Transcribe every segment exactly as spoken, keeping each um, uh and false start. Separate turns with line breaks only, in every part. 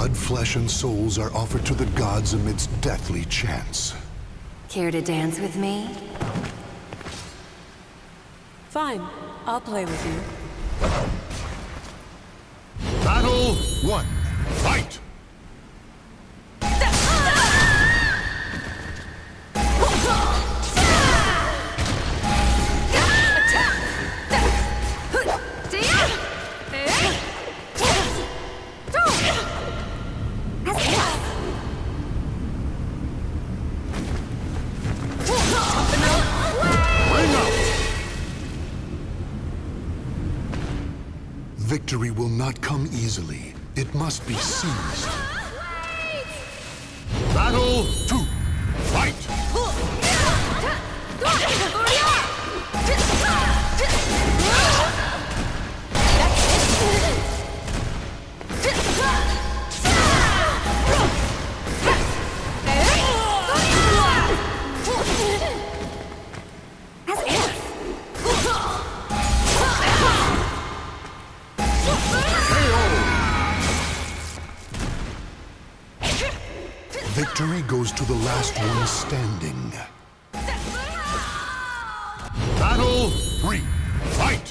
Blood, flesh, and souls are offered to the gods amidst deathly chants.
Care to dance with me?
Fine, I'll play with you.
Battle one. Fight! Victory will not come easily. It must be seized. Battle two. Fight! Victory goes to the last one standing. Battle three. Fight!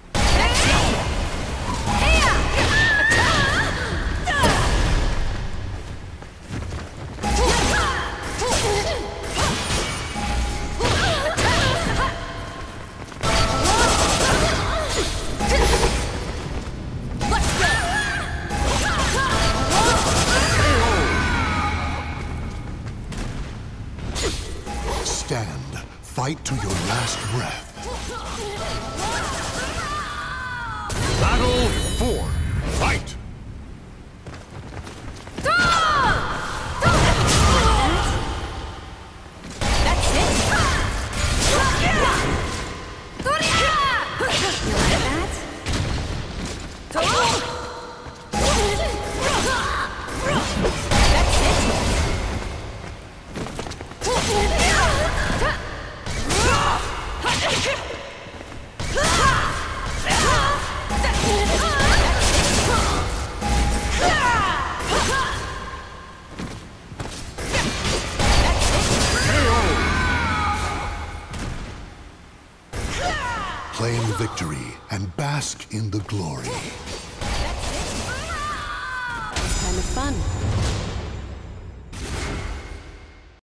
Stand. Fight to your last breath. Battle four. Fight!
That's it.
Claim victory and bask in the glory.
It's kind of fun.